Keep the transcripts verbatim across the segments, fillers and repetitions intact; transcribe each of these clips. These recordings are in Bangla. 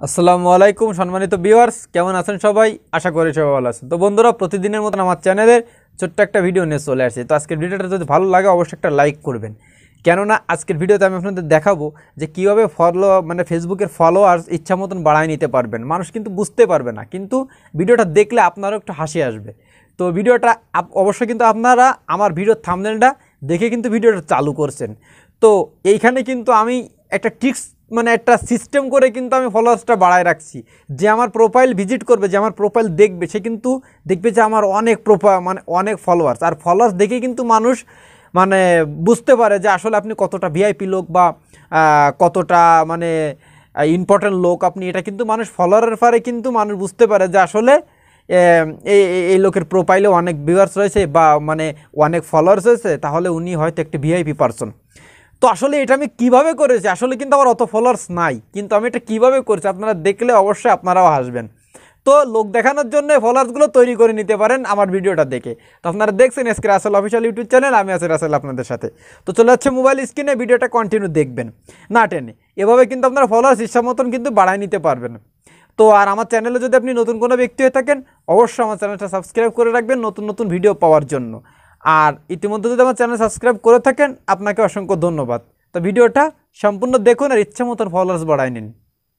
আসসালামু আলাইকুম সম্মানিত ভিউয়ার্স, কেমন আছেন সবাই? আশা করি সবাই ভালো আছেন। তো বন্ধুরা, প্রতিদিনের মতন আমার চ্যানেলে ছোট্ট একটা ভিডিও নিয়ে চলে আসছি। তো আজকের ভিডিওটা যদি ভালো লাগে অবশ্যই একটা লাইক করবেন, কেননা আজকের ভিডিওতে আমি আপনাদের দেখাবো যে কীভাবে ফলো মানে ফেসবুকের ফলোয়ার্স ইচ্ছা মতন বাড়ায় নিতে পারবেন। মানুষ কিন্তু বুঝতে পারবে না, কিন্তু ভিডিওটা দেখলে আপনারও একটু হাসি আসবে। তো ভিডিওটা অবশ্যই কিন্তু আপনারা আমার ভিডিওর থাম্বনেলটা দেখে কিন্তু ভিডিওটা চালু করছেন। তো এইখানে কিন্তু আমি একটা ট্রিক্স মানে একটা সিস্টেম করে কিন্তু আমি ফলোয়ার্সটা বাড়ায় রাখছি। যে আমার প্রোফাইল ভিজিট করবে, যে আমার প্রোফাইল দেখবে, সে কিন্তু দেখবে যে আমার অনেক প্রোফাইল মানে অনেক ফলোয়ার্স। আর ফলোয়ার্স দেখে কিন্তু মানুষ মানে বুঝতে পারে যে আসলে আপনি কতটা ভিআইপি লোক বা কতটা মানে ইম্পর্টেন্ট লোক আপনি। এটা কিন্তু মানুষ ফলোয়ারের পরে কিন্তু মানুষ বুঝতে পারে যে আসলে এই এই লোকের প্রোফাইলে অনেক ভিউয়ার্স রয়েছে বা মানে অনেক ফলোয়ার্স রয়েছে, তাহলে উনি হয়তো একটা ভিআইপি পারসন। তো আসলে এটা আমি কীভাবে করেছি, আসলে কিন্তু আমার অত ফলোয়ার্স নাই, কিন্তু আমি এটা কীভাবে করেছি আপনারা দেখলে অবশ্যই আপনারাও হাসবেন। তো লোক দেখানোর জন্য ফলোয়ার্সগুলো তৈরি করে নিতে পারেন আমার ভিডিওটা দেখে। তো আপনারা দেখছেন SK Rasel official YouTube channel, আমি আছি রাসেল আপনাদের সাথে। তো চলে যাচ্ছে মোবাইল স্ক্রিনে, ভিডিওটা কন্টিনিউ দেখবেন না টেনে। এভাবে কিন্তু আপনারা ফলোয়ার্স ইচ্ছা মতন কিন্তু বাড়ায় নিতে পারবেন। তো আর আমার চ্যানেলে যদি আপনি নতুন কোনো ব্যক্তি হয়ে থাকেন, অবশ্যই আমার চ্যানেলটা সাবস্ক্রাইব করে রাখবেন নতুন নতুন ভিডিও পাওয়ার জন্য। আর ইতিমধ্যে যদি আমার চ্যানেল সাবস্ক্রাইব করে থাকেন, আপনাকে অসংখ্য ধন্যবাদ। তো ভিডিওটা সম্পূর্ণ দেখুন আর ইচ্ছা মতন ফলোয়ার্স বাড়ায় নিন।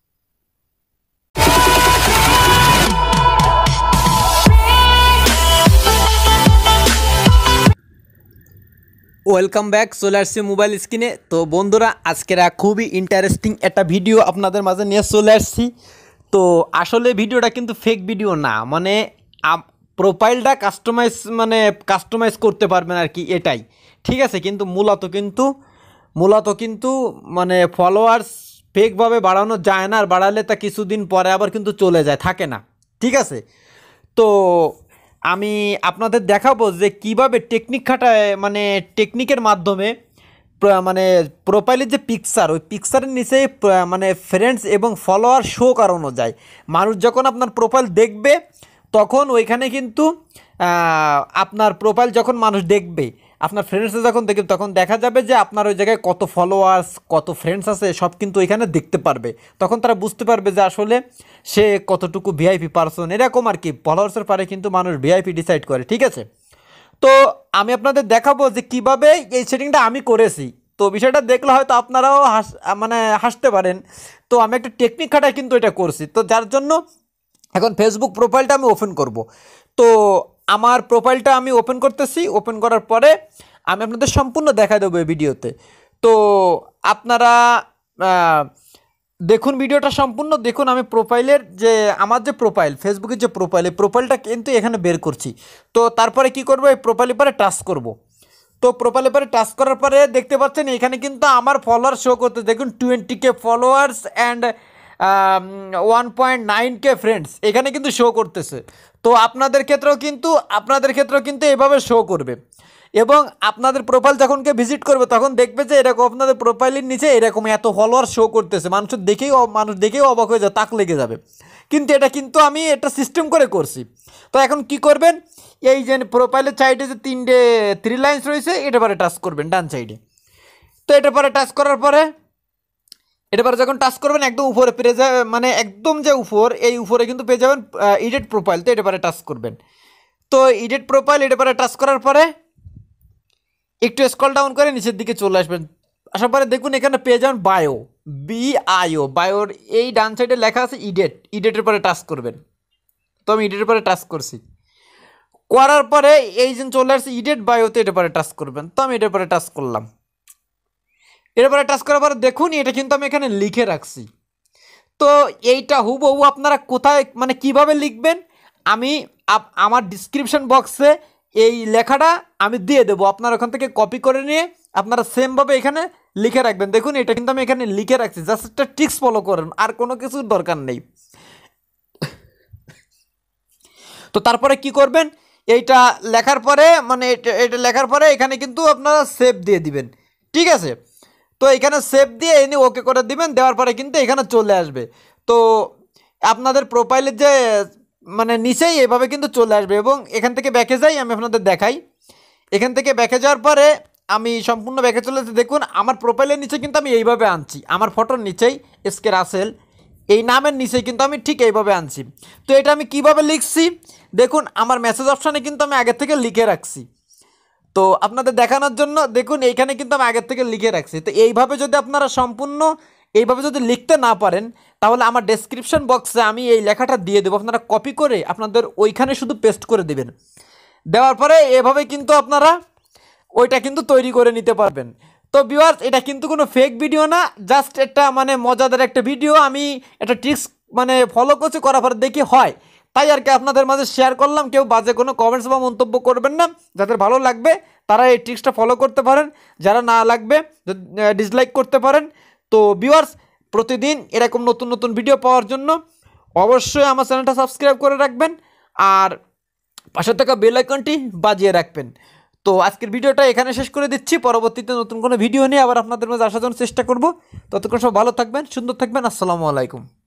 ওয়েলকাম ব্যাক, চলে আসছি মোবাইল স্ক্রিনে। তো বন্ধুরা, আজকের খুবই ইন্টারেস্টিং একটা ভিডিও আপনাদের মাঝে নিয়ে চলে আসছি। তো আসলে ভিডিওটা কিন্তু ফেক ভিডিও না, মানে প্রোফাইলটা কাস্টমাইজ মানে কাস্টমাইজ করতে পারবেন আর কি, এটাই ঠিক আছে। কিন্তু মূলত কিন্তু মূলত কিন্তু মানে ফলোয়ার্স ফেকভাবে বাড়ানো যায় না, আর বাড়ালে তা কিছুদিন পরে আবার কিন্তু চলে যায়, থাকে না, ঠিক আছে। তো আমি আপনাদের দেখাবো যে কিভাবে টেকনিক খাটায়, মানে টেকনিকের মাধ্যমে মানে প্রোফাইলের যে পিকচার, ওই পিকচারের নিচে মানে ফ্রেন্ডস এবং ফলোয়ার শো করানো যায়। মানুষ যখন আপনার প্রোফাইল দেখবে তখন ওইখানে কিন্তু আপনার প্রোফাইল যখন মানুষ দেখবে, আপনার ফ্রেন্ডসে যখন দেখবে, তখন দেখা যাবে যে আপনার ওই জায়গায় কত ফলোয়ার্স কত ফ্রেন্ডস আছে সব কিন্তু ওইখানে দেখতে পারবে। তখন তারা বুঝতে পারবে যে আসলে সে কতটুকু ভিআইপি পারসন, এরকম আর কি। ফলোয়ার্সের পারে কিন্তু মানুষ ভিআইপি ডিসাইড করে, ঠিক আছে। তো আমি আপনাদের দেখাবো যে কিভাবে এই সেটিংটা আমি করেছি। তো বিষয়টা দেখলে হয়তো আপনারাও হাস মানে হাসতে পারেন। তো আমি একটা টেকনিক খাটায় কিন্তু এটা করছি। তো যার জন্য এখন ফেসবুক প্রোফাইলটা আমি ওপেন করব। তো আমার প্রোফাইলটা আমি ওপেন করতেছি। ওপেন করার পরে আমি আপনাদের সম্পূর্ণ দেখা দেবো এই ভিডিওতে। তো আপনারা দেখুন ভিডিওটা সম্পূর্ণ দেখুন। আমি প্রোফাইলের যে আমার যে প্রোফাইল, ফেসবুকের যে প্রোফাইল, এই প্রোফাইলটা কিন্তু এখানে বের করছি। তো তারপরে কি করব, এই প্রোফাইলের পরে টাচ করব। তো প্রোফাইলের পরে টাচ করার পরে দেখতে পাচ্ছেন এখানে কিন্তু আমার ফলোয়ার শো করতে, দেখুন twenty K followers and one point nine K friends এখানে কিন্তু শো করতেছে। তো আপনাদের ক্ষেত্রেও কিন্তু আপনাদের ক্ষেত্রেও কিন্তু এভাবে শো করবে। এবং আপনাদের প্রোফাইল যখন কেউ ভিজিট করবে তখন দেখবে যে এরকম আপনাদের প্রোফাইলের নিচে এরকম এত ফলোয়ার শো করতেছে। মানুষের দেখেই মানুষ দেখেই অবাক হয়ে যায়, তাক লেগে যাবে। কিন্তু এটা কিন্তু আমি এটা সিস্টেম করে করছি। তো এখন কি করবেন, এই যে প্রোফাইলের সাইডে যে তিনটে থ্রি লাইন্স রয়েছে, এটা পরে টাচ করবেন ডান সাইডে। তো এটা পরে টাচ করার পরে এটা পরে যখন টাচ করবেন একদম উপরে পেয়ে যাবে, মানে একদম যে উপর, এই উপরে কিন্তু পেয়ে যাবেন এডিট প্রোফাইল। তো এটা পরে টাচ করবেন। তো এডিট প্রোফাইল এটা পরে টাচ করার পরে একটু স্ক্রল ডাউন করে নিচের দিকে চলে আসবেন। আসার পরে দেখুন এখানে পেয়ে যাবেন বায়ো, বি আইও, বায়োর এই ডান সাইডে লেখা আছে ইডেট, ইডেটের পরে টাচ করবেন। তো আমি ইডেটের পরে টাচ করছি। করার পরে এই যে চলে আসছে ইডেট বায়োতে, এটার পরে টাচ করবেন। তো আমি এটার পরে টাচ করলাম। এটার পরে টাচ করার পরে দেখুন এটা কিন্তু আমি এখানে লিখে রাখছি। তো এইটা হুবহু আপনারা কোথায় মানে কিভাবে লিখবেন, আমি আমার ডিসক্রিপশন বক্সে এই লেখাটা আমি দিয়ে দেবো। আপনারা ওখান থেকে কপি করে নিয়ে আপনারা সেমভাবে এখানে লিখে রাখবেন। দেখুন এটা কিন্তু আমি এখানে লিখে রাখছি, জাস্ট একটা ট্রিক্স ফলো করেন, আর কোনো কিছুর দরকার নেই। তো তারপরে কি করবেন, এইটা লেখার পরে মানে এটা লেখার পরে এখানে কিন্তু আপনারা সেভ দিয়ে দিবেন, ঠিক আছে। তো এখানে সেভ দিয়ে এনে ওকে করে দিবেন। দেওয়ার পরে কিন্তু এখানে চলে আসবে। তো আপনাদের প্রোফাইলের যে মানে নিচেই এভাবে কিন্তু চলে আসবে। এবং এখান থেকে ব্যাকে যাই, আমি আপনাদের দেখাই। এখান থেকে ব্যাকে যাওয়ার পরে আমি সম্পূর্ণ ব্যাকে চলে আসছি। দেখুন আমার প্রোফাইলের নিচে কিন্তু আমি এইভাবে আনছি, আমার ফটোর নিচেই এসকে রাসেল এই নামের নিচে কিন্তু আমি ঠিক এইভাবে আনছি। তো এটা আমি কিভাবে লিখছি দেখুন, আমার মেসেজ অপশানে কিন্তু আমি আগে থেকে লিখে রাখছি। তো আপনাদের দেখানোর জন্য দেখুন এইখানে কিন্তু আমি আগের থেকে লিখে রাখছি। তো এইভাবে যদি আপনারা সম্পূর্ণ এইভাবে যদি লিখতে না পারেন, তাহলে আমার ডেসক্রিপশন বক্সে আমি এই লেখাটা দিয়ে দেবো, আপনারা কপি করে আপনাদের ওইখানে শুধু পেস্ট করে দেবেন। দেওয়ার পরে এভাবে কিন্তু আপনারা ওইটা কিন্তু তৈরি করে নিতে পারবেন। তো ভিউয়ার্স, এটা কিন্তু কোনো ফেক ভিডিও না, জাস্ট একটা মানে মজাদার একটা ভিডিও। আমি একটা ট্রিক্স মানে ফলো করছি, করার পরে দেখি হয়, তাই আর কি আপনাদের মাঝে শেয়ার করলাম। কেউ বাজে কোনো কমেন্টস বা মন্তব্য করবেন না। যাদের ভালো লাগবে তারা এই ট্রিক্সটা ফলো করতে পারেন, যারা না লাগবে ডিসলাইক করতে পারেন। তো ভিউয়ার্স, প্রতিদিন এরকম নতুন নতুন ভিডিও পাওয়ার জন্য অবশ্যই আমার চ্যানেলটা সাবস্ক্রাইব করে রাখবেন, আর পাশে থাকা বেল আইকনটি বাজিয়ে রাখবেন। তো আজকের ভিডিওটা এখানে শেষ করে দিচ্ছি। পরবর্তীতে নতুন কোনো ভিডিও নিয়ে আবার আপনাদের মাঝে আসার জন্য চেষ্টা করব। ততক্ষণ সব ভালো থাকবেন, সুন্দর থাকবেন। আসসালামু আলাইকুম।